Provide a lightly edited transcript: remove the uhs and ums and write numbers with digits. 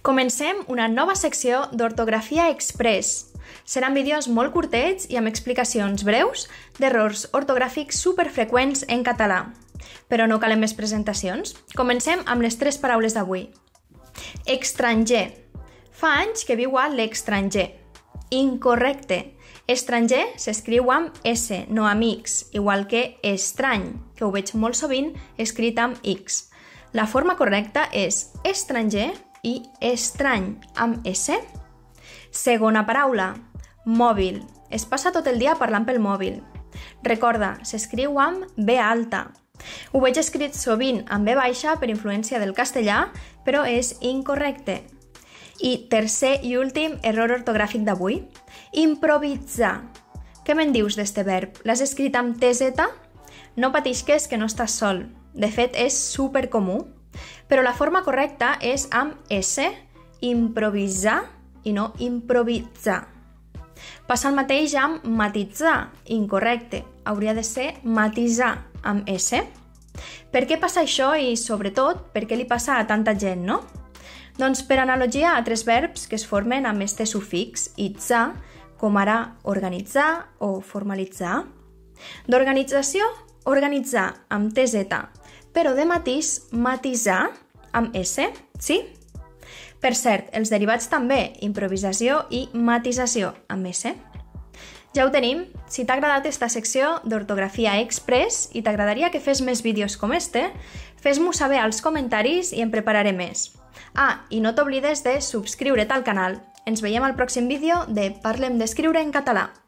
Comencem una nova secció d'Ortografia Express. Seran vídeos molt curtets i amb explicacions breus d'errors ortogràfics superfreqüents en català. Però no calen més presentacions. Comencem amb les 3 paraules d'avui. Estranger. Fa anys que viu a l'estranger. Incorrecte. Estranger s'escriu amb S, no amb X, igual que estrany, que ho veig molt sovint escrit amb X. La forma correcta és estranger i estrany, amb S. Segona paraula, mòbil. Es passa tot el dia parlant pel mòbil. Recorda, s'escriu amb B alta. Ho veig escrit sovint amb B baixa per influència del castellà, però és incorrecte. I tercer i últim error ortogràfic d'avui. Improvisar. Què me'n dius d'este verb? L'has escrit amb TZ? No pateixis que no estàs sol. De fet, és supercomú. Però la forma correcta és amb S, improvisar i no improvisar. Passa el mateix amb matitzar, incorrecte. Hauria de ser matisar, amb S. Per què passa això i, sobretot, per què li passa a tanta gent, no? Doncs per analogia a 3 verbs que es formen amb este sufix, itzar, com ara organitzar o formalitzar. D'organització, organitzar amb TZ, però de matís, matisar amb S, sí? Per cert, els derivats també, improvisació i matisació amb S. Ja ho tenim. Si t'ha agradat esta secció d'Ortografia Express i t'agradaria que fes més vídeos com este, fes-m'ho saber als comentaris i en prepararé més. I no t'oblides de subscriure't al canal. Ens veiem al pròxim vídeo de Parlem d'escriure en català.